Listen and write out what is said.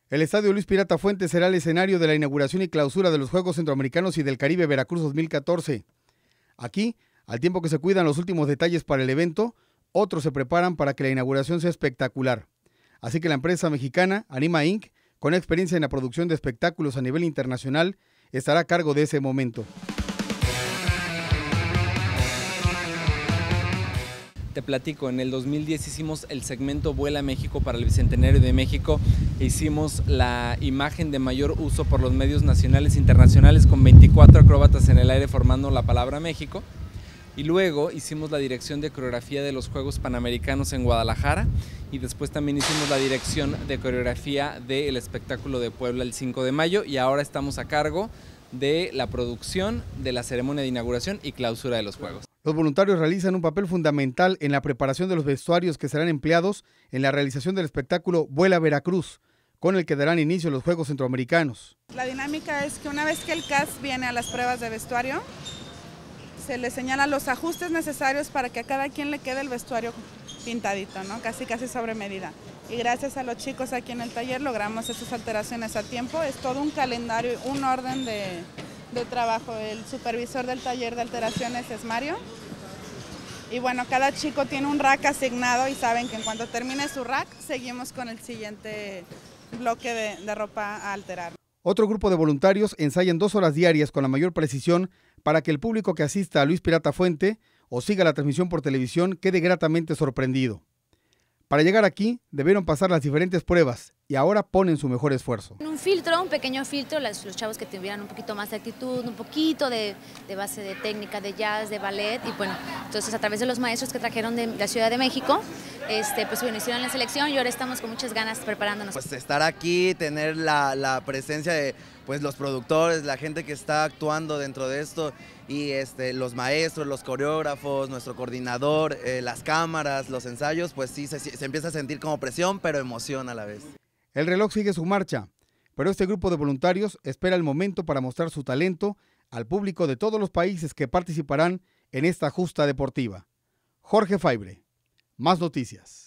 El Estadio Luis Pirata Fuentes será el escenario de la inauguración y clausura de los Juegos Centroamericanos y del Caribe Veracruz 2014. Aquí, al tiempo que se cuidan los últimos detalles para el evento, otros se preparan para que la inauguración sea espectacular. Así que la empresa mexicana Anima Inc., con experiencia en la producción de espectáculos a nivel internacional, estará a cargo de ese momento. Te platico, en el 2010 hicimos el segmento Vuela México para el Bicentenario de México. Hicimos la imagen de mayor uso por los medios nacionales e internacionales con 24 acróbatas en el aire formando la palabra México. Y luego hicimos la dirección de coreografía de los Juegos Panamericanos en Guadalajara. Y después también hicimos la dirección de coreografía del espectáculo de Puebla el 5 de mayo. Y ahora estamos a cargo de la producción de la ceremonia de inauguración y clausura de los Juegos. Los voluntarios realizan un papel fundamental en la preparación de los vestuarios que serán empleados en la realización del espectáculo Vuela Veracruz, con el que darán inicio los Juegos Centroamericanos. La dinámica es que una vez que el cast viene a las pruebas de vestuario, se le señalan los ajustes necesarios para que a cada quien le quede el vestuario pintadito, ¿no? Casi sobre medida. Y gracias a los chicos aquí en el taller logramos esas alteraciones a tiempo. Es todo un calendario, un orden de trabajo. El supervisor del taller de alteraciones es Mario. Y bueno, cada chico tiene un rack asignado y saben que en cuanto termine su rack, seguimos con el siguiente bloque de ropa a alterar. Otro grupo de voluntarios ensayan 2 horas diarias con la mayor precisión para que el público que asista a Luis Pirata Fuente o siga la transmisión por televisión quede gratamente sorprendido. Para llegar aquí, debieron pasar las diferentes pruebas y ahora ponen su mejor esfuerzo. Un filtro, un pequeño filtro, los chavos que tuvieran un poquito más de actitud, un poquito de base de técnica, de jazz, de ballet, y bueno, entonces a través de los maestros que trajeron de la Ciudad de México, pues bueno, hicieron la selección y ahora estamos con muchas ganas preparándonos. Pues estar aquí, tener la presencia de pues los productores, la gente que está actuando dentro de esto y los maestros, los coreógrafos, nuestro coordinador, las cámaras, los ensayos, pues sí se empieza a sentir como presión, pero emoción a la vez. El reloj sigue su marcha, pero este grupo de voluntarios espera el momento para mostrar su talento al público de todos los países que participarán en esta justa deportiva. Jorge Faibre, Más Noticias.